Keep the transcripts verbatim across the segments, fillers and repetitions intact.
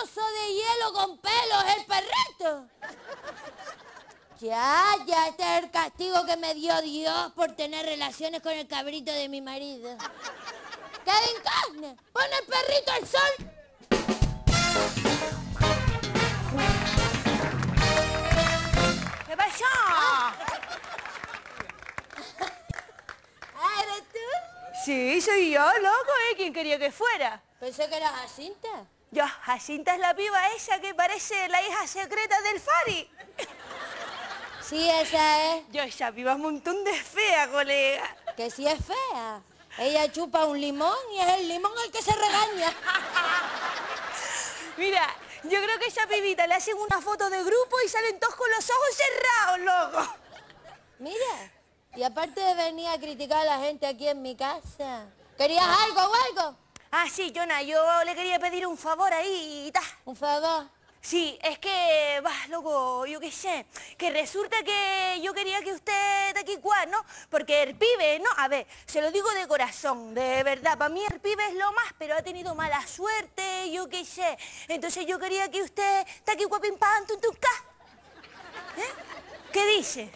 oso de hielo con pelos, el perrito. Ya, ya, este es el castigo que me dio Dios por tener relaciones con el cabrito de mi marido. Kevin Costner, pon el perrito al sol. ¿Qué pasó? Ah, ¿eres tú? Sí, soy yo, loco, ¿eh? ¿Quién quería que fuera? Pensé que eras Jacinta. Yo, Jacinta es la piba esa que parece la hija secreta del Fari. Sí, esa es. Yo, esa piba es un montón de fea, colega. Que sí es fea. Ella chupa un limón y es el limón el que se regaña. Mira, yo creo que a esa pibita le hacen una foto de grupo y salen todos con los ojos cerrados, loco. Mira, y aparte de venir a criticar a la gente aquí en mi casa, ¿querías algo o algo? Ah, sí, Jonah, yo le quería pedir un favor ahí y ta. ¿Un favor? Sí, es que, va, loco, yo qué sé, que resulta que yo quería que usted de aquí cuál, ¿no? Porque el pibe, ¿no? A ver, se lo digo de corazón, de verdad, para mí el pibe es lo más, pero ha tenido mala suerte, yo qué sé. Entonces yo quería que usted de aquí cuál, pim, pam, tum, tum, ca. ¿Eh? ¿Qué dice?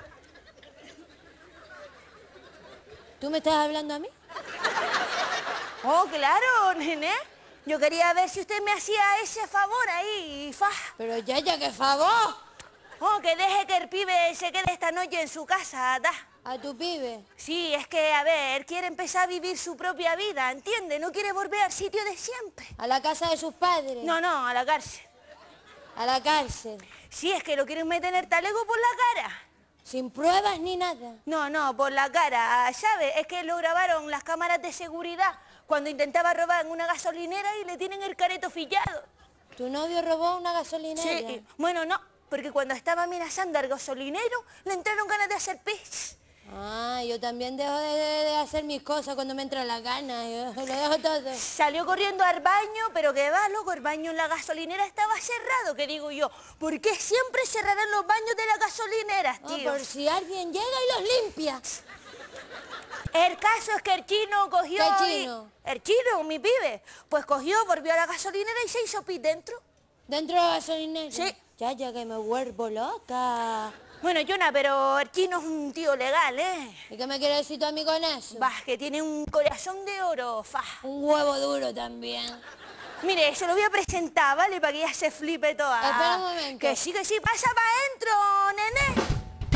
¿Tú me estás hablando a mí? Oh, claro, nene. Yo quería ver si usted me hacía ese favor ahí, fa. Pero ya, ya, qué favor. Oh, que deje que el pibe se quede esta noche en su casa, ta. ¿A tu pibe? Sí, es que, a ver, él quiere empezar a vivir su propia vida, ¿entiende? No quiere volver al sitio de siempre. ¿A la casa de sus padres? No, no, a la cárcel. ¿A la cárcel? Sí, es que lo quieren meter en el talego por la cara. ¿Sin pruebas ni nada? No, no, por la cara, ¿sabe? Es que lo grabaron las cámaras de seguridad cuando intentaba robar en una gasolinera y le tienen el careto fillado. ¿Tu novio robó una gasolinera? Sí, bueno, no, porque cuando estaba amenazando al gasolinero le entraron ganas de hacer pis. Ah, yo también dejo de, de- de hacer mis cosas cuando me entra la gana, yo lo dejo todo. Salió corriendo al baño, pero que va, loco, el baño en la gasolinera estaba cerrado, que digo yo, ¿por qué siempre cerrarán los baños de las gasolineras, Ah, tío? por si alguien llega y los limpia. El caso es que el chino cogió... ¿Qué y- chino? El chino, mi pibe, pues cogió, volvió a la gasolinera y se hizo pis dentro. ¿Dentro de la gasolinera? Sí. Ya, ya que me vuelvo loca. Bueno, Jonah, pero el chino es un tío legal, ¿eh? ¿Y qué me quieres decir tú a mí con eso? Va, que tiene un corazón de oro, fa. Un huevo duro también. Mire, se lo voy a presentar, ¿vale? Para que ella se flipe toda. Espera un momento. Que sí, que sí, pasa para adentro, nene.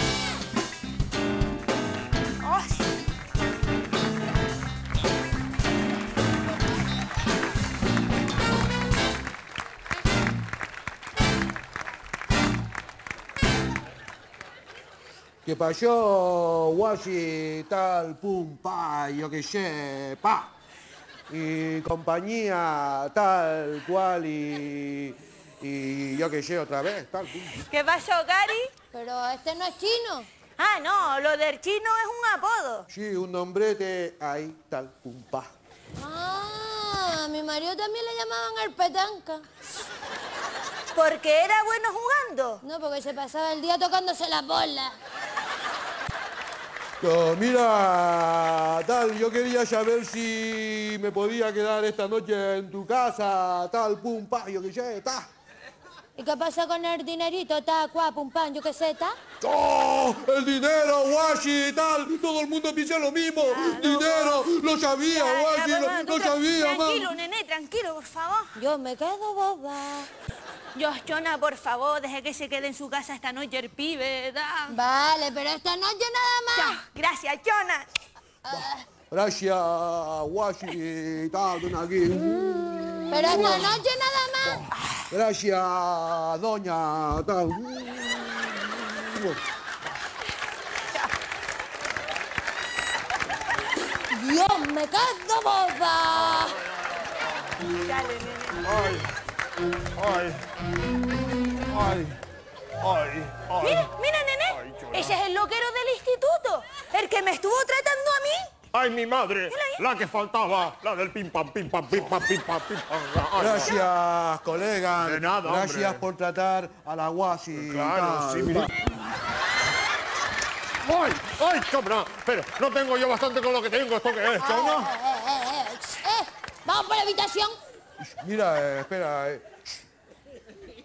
Oh, sí. ¿Qué pasó, guachi, tal, pum, pa, yo qué sé, pa? Y compañía, tal, cual, y, y yo qué sé, otra vez, tal, pum. ¿Qué pasó, Cari? Pero este no es chino. Ah, no, lo del chino es un apodo. Sí, un nombrete, ahí, tal, pum, pa. Ah, a mi marido también le llamaban el petanca. Porque era bueno jugando. No, porque se pasaba el día tocándose las bolas. No, mira, tal, yo quería saber si me podía quedar esta noche en tu casa, tal, pum, pa, yo qué sé, ta. ¿Y qué pasa con el dinerito? Ta, cuá, pum, pam, yo qué sé, ta. ¡Oh! ¡El dinero, guachi, tal! Todo el mundo piensa lo mismo. ¡Dinero! ¡Lo sabía, Ya, ya, guachi! mamá, ¡Lo, tú lo tra- sabía, mamá! Tranquilo, nené, tranquilo, por favor. Yo me quedo boba. Yo, Jonah, por favor, deje que se quede en su casa esta noche el pibe, da. Vale, pero esta noche nada más. Ya, gracias, Jonah. Gracias, guachi, tal, ven aquí. Pero esta noche nada más. Gracias, doña, tal. Dios, me quedo boba. Dale, nene. Ay, ay, ay, ay, ay. Mira, mira, nene. Ay, Jonah. Ese es el loquero del instituto. El que me estuvo tratando a mí. Ay, mi madre, la que faltaba, la del pim pam, pim pam, pim pam, pim pam, pim pam. Ay, Gracias, colega. De nada, Gracias hombre. por tratar a la guachi. Claro, tal, sí, mira. pa. ¡Ay! ¡Ay, Jonah! Pero no tengo yo bastante con lo que tengo. ¿Esto qué es, Jonah? Eh, eh, eh, eh, eh, vamos por la habitación. Mira, eh, espera. eh.